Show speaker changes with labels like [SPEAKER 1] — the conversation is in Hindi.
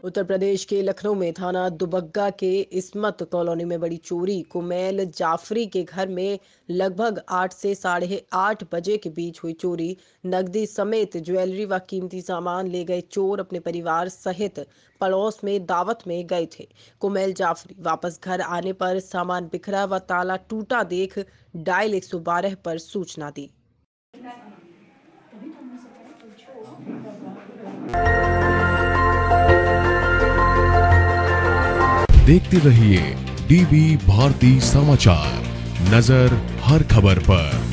[SPEAKER 1] उत्तर प्रदेश के लखनऊ में थाना दुबग्गा के इस्मत कॉलोनी में बड़ी चोरी। कुमैल जाफरी के घर में लगभग 8 से साढ़े 8 बजे के बीच हुई चोरी। नकदी समेत ज्वेलरी व कीमती सामान ले गए चोर अपने परिवार सहित पड़ोस में दावत में गए थे। कुमैल जाफरी वापस घर आने पर सामान बिखरा व ताला टूटा देख डायल 112 पर सूचना दी।
[SPEAKER 2] देखते रहिए डीबी भारती समाचार, नजर हर खबर पर।